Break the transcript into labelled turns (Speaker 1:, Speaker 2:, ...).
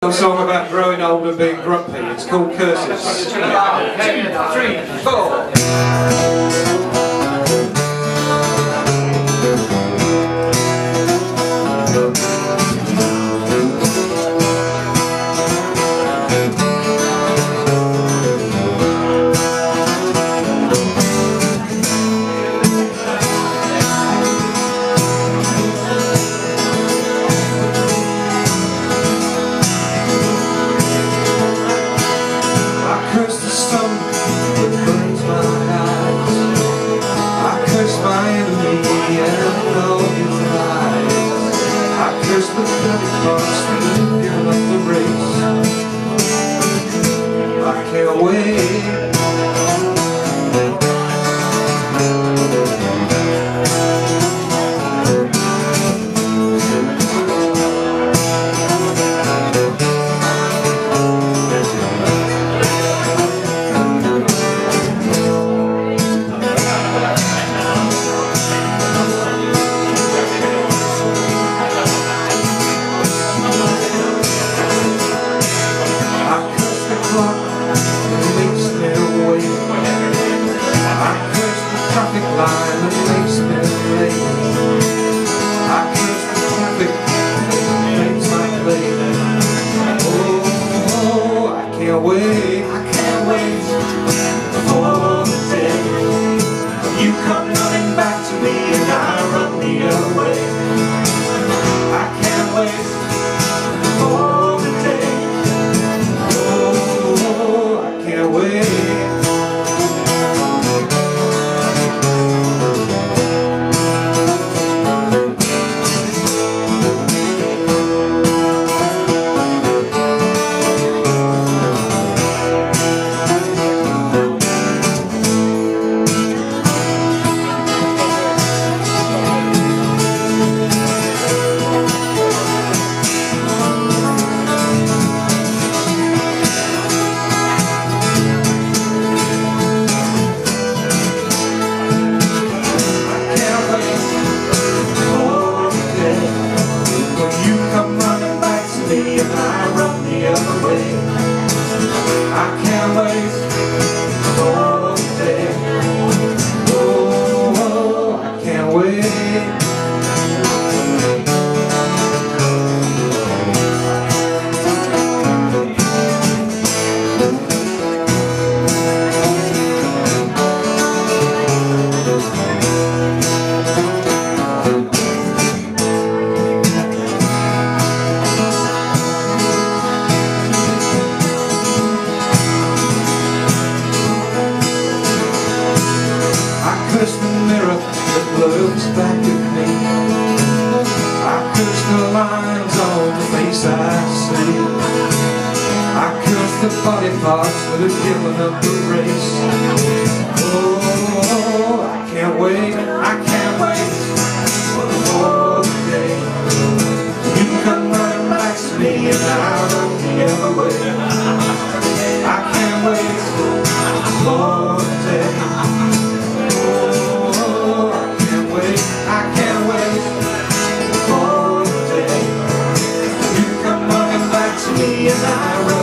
Speaker 1: A song about growing old and being grumpy. It's called Curses. 1, 2, 3, 4. I can't wait. I can't wait for the day you come running back to me and I run the other way. I can't wait for the day. Oh, I can't wait. I can't wait for the day. Oh, I can't wait. Curse the mirror that looks back at me. I curse the lines on the face I see. I curse the body parts that have given up the race. Oh, I can't wait, I can't wait for the day you come running back to me and I run the other way. I can't wait for the day. And I